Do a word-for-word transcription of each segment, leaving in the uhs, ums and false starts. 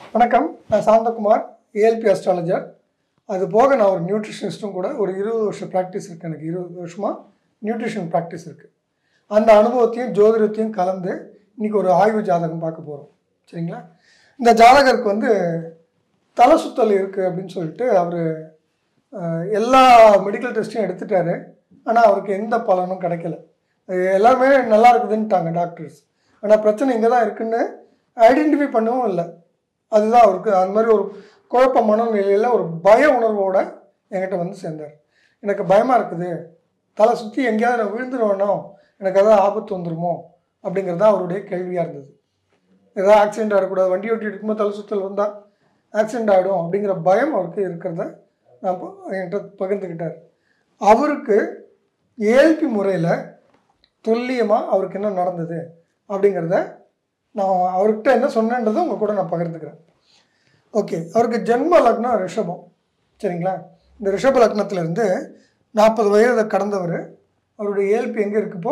வணக்கம், நான் சாந்தகுமார், ALPAstrologer. அது போக நான் ஒரு நியூட்ரிஷனிஸ்ட்டும் கூட. ஒரு இருபது வருஷம் ப்ராக்டிஸ் இருக்குது. எனக்கு இருபது வருஷமாக நியூட்ரிஷன் ப்ராக்டிஸ் இருக்குது. அந்த அனுபவத்தையும் ஜோதிடத்தையும் கலந்து இன்றைக்கி ஒரு ஆய்வு ஜாதகம் பார்க்க போகிறோம். சரிங்களா? இந்த ஜாதகருக்கு வந்து தலை சுத்தல் இருக்குது அப்படின்னு சொல்லிட்டு அவர் எல்லா மெடிக்கல் டெஸ்ட்டையும் எடுத்துட்டாரு. ஆனால் அவருக்கு எந்த பலனும் கிடைக்கல. எல்லாருமே நல்லா இருக்குதுன்ட்டாங்க டாக்டர்ஸ். ஆனால் பிரச்சனை இங்கே தான் இருக்குன்னு ஐடென்டிஃபை பண்ணவும் இல்லை. அதுதான் அவருக்கு அந்த மாதிரி ஒரு குழப்ப மனநிலையில் ஒரு பய உணர்வோடு என்கிட்ட வந்து சேர்ந்தார். எனக்கு பயமாக இருக்குது, தலை சுற்றி எங்கேயாவது நான் விழுந்துருவேனோ, எனக்கு எதாவது ஆபத்து வந்துடுமோ அப்படிங்கிறது தான் அவருடைய கேள்வியாக இருந்தது. ஏதாவது ஆக்சிடென்ட் ஆகிடக்கூடாது, வண்டி ஓட்டி இருக்கும்போது தலை சுற்றல் வந்தால் ஆக்சிடென்ட் ஆகிடும் அப்படிங்கிற பயம் அவருக்கு இருக்கிறத நான் என்கிட்ட பகிர்ந்துக்கிட்டார். அவருக்கு ஏஎல்பி முறையில் துல்லியமாக அவருக்கு என்ன நடந்தது அப்படிங்கிறத நான் அவர்கிட்ட என்ன சொன்னேன்றதை உங்கள் கூட நான் பகிர்ந்துக்கிறேன். ஓகே, அவருக்கு ஜென்ம லக்னம் ரிஷபம். சரிங்களா? இந்த ரிஷப லக்னத்திலேருந்து நாற்பது வயதை கடந்தவர். அவருடைய ஏஎல்பி எங்கே இருக்குப்போ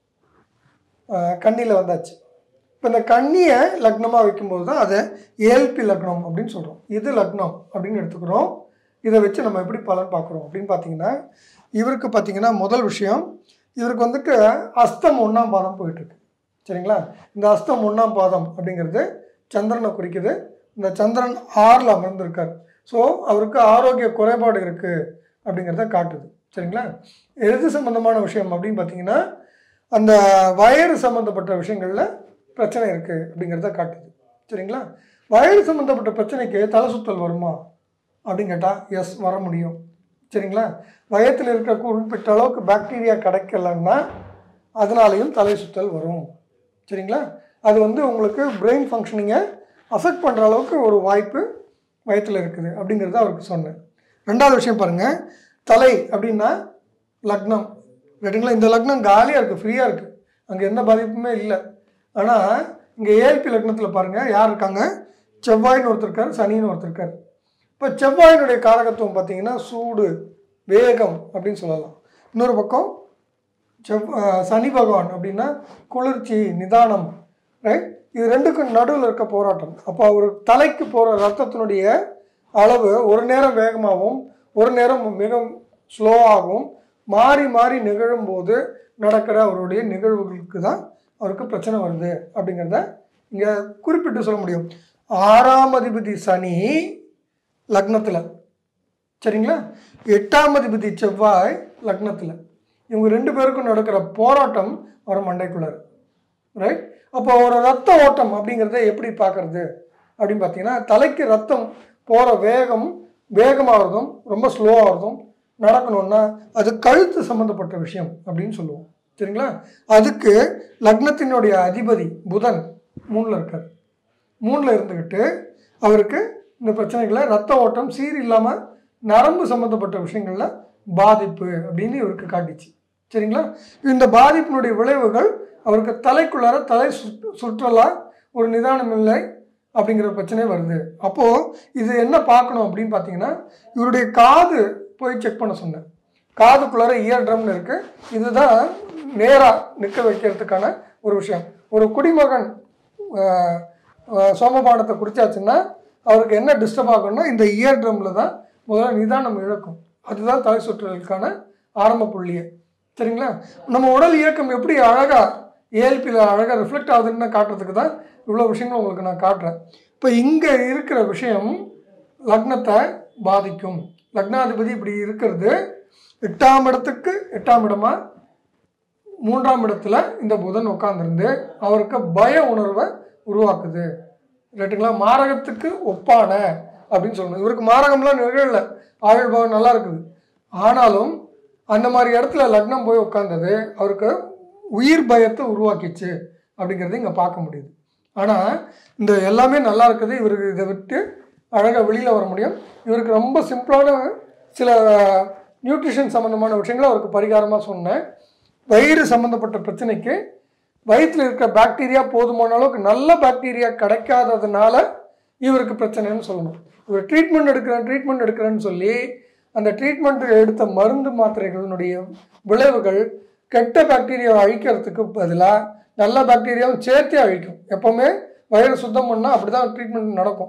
கன்னியில் வந்தாச்சு. இப்போ இந்த கன்னியை லக்னமாக வைக்கும்போது தான் அதை ஏஎல்பி லக்னம் அப்படின்னு சொல்கிறோம். இது லக்னம் அப்படின்னு எடுத்துக்கிறோம். இதை வச்சு நம்ம எப்படி பலன் பார்க்குறோம் அப்படின்னு பார்த்தீங்கன்னா, இவருக்கு பார்த்தீங்கன்னா முதல் விஷயம், இவருக்கு வந்துட்டு அஸ்தம் ஒன்றாம் பாதம் போயிட்டுருக்கு. சரிங்களா? இந்த அஸ்தம் ஒன்றாம் பாதம் அப்படிங்கிறது சந்திரனை குறிக்குது. இந்த சந்திரன் ஆறில் அமர்ந்திருக்கார். ஸோ அவருக்கு ஆரோக்கிய குறைபாடு இருக்குது அப்படிங்கிறத காட்டுது. சரிங்களா? எது சம்மந்தமான விஷயம் அப்படின்னு பார்த்தீங்கன்னா, அந்த வயறு சம்மந்தப்பட்ட விஷயங்களில் பிரச்சனை இருக்குது அப்படிங்கிறத காட்டுது. சரிங்களா? வயறு சம்மந்தப்பட்ட பிரச்சனைக்கு தலை சுத்தல் வருமா அப்படின்னு கேட்டால் எஸ், வர முடியும். சரிங்களா? வயத்தில் இருக்க குறிப்பிட்ட அளவுக்கு பாக்டீரியா கிடைக்கலன்னா அதனாலையும் தலை சுத்தல் வரும். சரிங்களா? அது வந்து உங்களுக்கு பிரெயின் ஃபங்க்ஷனிங்கை அஃபெக்ட் பண்ணுற அளவுக்கு ஒரு வாய்ப்பு வயத்தில் இருக்குது அப்படிங்கிறத அவருக்கு சொன்னேன். ரெண்டாவது விஷயம் பாருங்கள், தலை அப்படின்னா லக்னம். ரைட்டுங்களா? இந்த லக்னம் காலியாக இருக்குது, ஃப்ரீயாக இருக்குது, அங்கே எந்த பாதிப்புமே இல்லை. ஆனால் இங்கே ஏஎல்பி லக்னத்தில் பாருங்கள் யார் இருக்காங்க, செவ்வாயின்னு ஒருத்தர் இருக்கார், சனின்னு ஒருத்தர் இருக்கார். இப்போ செவ்வாயினுடைய காரகத்துவம் பார்த்தீங்கன்னா சூடு, வேகம் அப்படின்னு சொல்லலாம். இன்னொரு பக்கம் செவ் சனி பகவான் அப்படின்னா குளிர்ச்சி, நிதானம். ரைட்? இது ரெண்டுக்கும் நடுவில் இருக்க போராட்டம். அப்போ அவர் தலைக்கு போகிற ரத்தத்தினுடைய அளவு ஒரு நேரம் வேகமாகவும் ஒரு நேரம் மிக ஸ்லோவாகவும் மாறி மாறி நிகழும்போது நடக்கிற அவருடைய நிகழ்வுகளுக்கு தான் அவருக்கு பிரச்சனை வருது அப்படிங்கிறத இங்கே குறிப்பிட்டு சொல்ல முடியும். ஆறாம் அதிபதி சனி லக்னத்தில், சரிங்களா, எட்டாம் அதிபதி செவ்வாய் லக்னத்தில், இவங்க ரெண்டு பேருக்கும் நடக்கிற போராட்டம் ஒரு மண்டைக்குள்ளார். ரைட்? அப்போ ஒரு ரத்த ஓட்டம் அப்படிங்கிறத எப்படி பார்க்கறது அப்படின்னு பார்த்தீங்கன்னா, தலைக்கு ரத்தம் போகிற வேகம் வேகமாகிறதும் ரொம்ப ஸ்லோவாகிறதும் நடக்கணும்னா அது கழுத்து சம்மந்தப்பட்ட விஷயம் அப்படின்னு சொல்லுவோம். சரிங்களா? அதுக்கு லக்னத்தினுடைய அதிபதி புதன் மூணில் இருக்கார். மூணில் இருந்துக்கிட்டு அவருக்கு இந்த பிரச்சனைகளை ரத்த ஓட்டம் சீர் இல்லாமல் நரம்பு சம்மந்தப்பட்ட விஷயங்களில் பாதிப்பு அப்படின்னு இவருக்கு காட்டிச்சு. சரிங்களா? இந்த பாதிப்பினுடைய விளைவுகள் அவருக்கு தலைக்குள்ளார தலை சுற்று சுற்றலா ஒரு நிதானம் இல்லை அப்படிங்கிற பிரச்சனை வருது. அப்போது இது என்ன பார்க்கணும் அப்படின்னு பார்த்தீங்கன்னா, இவருடைய காது போய் செக் பண்ண சொன்னேன். காதுக்குள்ளார இயர் ட்ரம்னு இருக்குது. இதுதான் நேராக நிற்க வைக்கிறதுக்கான ஒரு விஷயம். ஒரு குடிமகன் சோமபானத்தை குடித்தாச்சுன்னா அவருக்கு என்ன டிஸ்டர்ப் ஆகணும்னா இந்த இயர் ட்ரம்மில் தான் முதல்ல நிதானம் இழக்கும். அதுதான் தலை சுற்றலுக்கான ஆரம்ப புள்ளியை. சரிங்களா? நம்ம உடல் இயக்கம் எப்படி அழகாக ஏஎல்பியில் அழகாக ரிஃப்ளெக்ட் ஆகுதுன்னு காட்டுறதுக்கு தான் இவ்வளோ விஷயங்கள் உங்களுக்கு நான் காட்டுறேன். இப்போ இங்கே இருக்கிற விஷயம் லக்னத்தை பாதிக்கும். லக்னாதிபதி இப்படி இருக்கிறது எட்டாம் இடத்துக்கு எட்டாம் இடமா மூன்றாம் இடத்துல இந்த புதன் உட்காந்துருந்து அவருக்கு பய உணர்வை உருவாக்குது. ரைட்டுங்களா? மாரகத்துக்கு ஒப்பான அப்படின்னு சொல்லணும். இவருக்கு மாரகம்லாம் நிகழல, ஆயுள் பவன் நல்லா இருக்குது. ஆனாலும் அந்த மாதிரி இடத்துல லக்னம் போய் உட்காந்தது அவருக்கு உயிர் பயத்தை உருவாக்கிச்சு அப்படிங்கிறது இங்கே பார்க்க முடியுது. ஆனால் இந்த எல்லாமே நல்லா இருக்குது, இவருக்கு இதை விட்டு அழகாக வெளியில் வர முடியும். இவருக்கு ரொம்ப சிம்பிளான சில நியூட்ரிஷன் சம்மந்தமான விஷயங்களை அவருக்கு பரிகாரமாக சொன்னேன். வயிறு சம்மந்தப்பட்ட பிரச்சனைக்கு வயிற்றில் இருக்கிற பாக்டீரியா போதுமான அளவுக்கு நல்ல பாக்டீரியா கிடைக்காததுனால இவருக்கு பிரச்சனைன்னு சொல்லணும். இவர் ட்ரீட்மெண்ட் எடுக்கிறேன் ட்ரீட்மெண்ட் எடுக்கிறேன்னு சொல்லி அந்த ட்ரீட்மெண்ட் எடுத்த மருந்து மாத்திரைகளினுடைய விளைவுகள் கெட்ட பாக்டீரியாவை அழிக்கிறதுக்கு பதிலாக நல்ல பாக்டீரியாவும் சேர்த்தே அழிக்கும். எப்போவுமே வயிறு சுத்தம் பண்ணால் அப்படி தான் ட்ரீட்மெண்ட் நடக்கும்.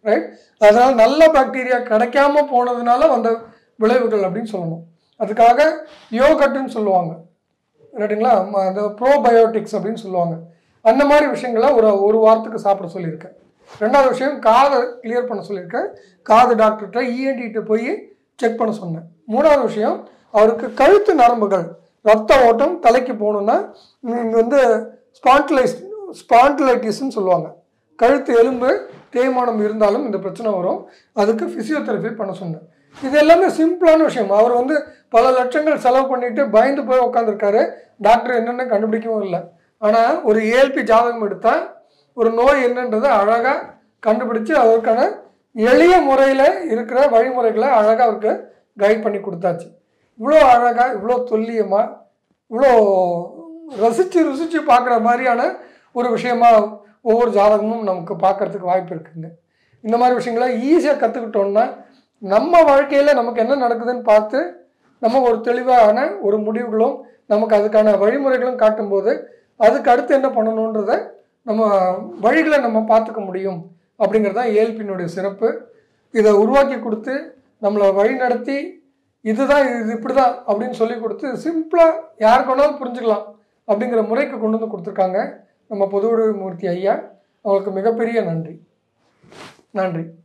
ரைட். அதனால் நல்ல பாக்டீரியா கிடைக்காம போனதுனால வந்த விளைவுகள் அப்படின்னு சொல்லணும். அதுக்காக யோகட்டுன்னு சொல்லுவாங்க, ரைட்டுங்களா, அந்த ப்ரோபயோட்டிக்ஸ் அப்படின்னு சொல்லுவாங்க. அந்த மாதிரி விஷயங்களை ஒரு ஒரு வாரத்துக்கு சாப்பிட சொல்லியிருக்கேன். ரெண்டாவது விஷயம், காதை கிளியர் பண்ண சொல்லியிருக்கேன். காது டாக்டர்கிட்ட இஎன்டிகிட்ட போய் செக் பண்ண சொன்னேன். மூணாவது விஷயம், அவருக்கு கழுத்து நரம்புகள் ரத்த ஓட்டம் தலைக்கு போகணுன்னா இங்கே வந்து ஸ்பாண்டிலைஸ் ஸ்பாண்டிலைட்டிஸ்ன்னு சொல்லுவாங்க. கழுத்து எலும்பு தேய்மானம் இருந்தாலும் இந்த பிரச்சனை வரும். அதுக்கு ஃபிசியோதெரப்பி பண்ண சொன்னேன். இது எல்லாமே சிம்பிளான விஷயம். அவர் வந்து பல லட்சங்கள் செலவு பண்ணிட்டு பயந்து போய் உட்காந்துருக்காரு. டாக்டர் என்னென்ன கண்டுபிடிக்கவும் இல்லை. ஆனால் ஒரு ஏஎல்பி ஜாதகம் எடுத்தால் ஒரு நோய் என்னன்றதை அழகாக கண்டுபிடிச்சு அதற்கான எளிய முறையில் இருக்கிற வழிமுறைகளை அழகாக அவருக்கு கைட் பண்ணி கொடுத்தாச்சு. இவ்வளோ அழகாக, இவ்வளோ துல்லியமாக, இவ்வளோ ரசித்து ருசித்து பார்க்குற மாதிரியான ஒரு விஷயமா ஒவ்வொரு ஜாதகமும் நமக்கு பார்க்குறதுக்கு வாய்ப்பு இருக்குங்க. இந்த மாதிரி விஷயங்களை ஈஸியாக கற்றுக்கிட்டோன்னா நம்ம வாழ்க்கையில் நமக்கு என்ன நடக்குதுன்னு பார்த்து நம்ம ஒரு தெளிவான ஒரு முடிவுகளும் நமக்கு அதுக்கான வழிமுறைகளும் காட்டும்போது அதுக்கு அடுத்து என்ன பண்ணணுன்றத நம்ம வழிகளை நம்ம பார்த்துக்க முடியும். அப்படிங்கிறது தான் ஏஎல்பியினுடைய சிறப்பு. இதை உருவாக்கி கொடுத்து நம்மளை வழி நடத்தி இதுதான் இது இப்படி தான் அப்படின்னு சொல்லி கொடுத்து சிம்பிளாக யாருக்கு வேணாலும் புரிஞ்சுக்கலாம் அப்படிங்கிற முறைக்கு கொண்டு வந்து கொடுத்துருக்காங்க நம்ம பொதுவுடைமூர்த்தி ஐயா. அவங்களுக்கு மிகப்பெரிய நன்றி. நன்றி.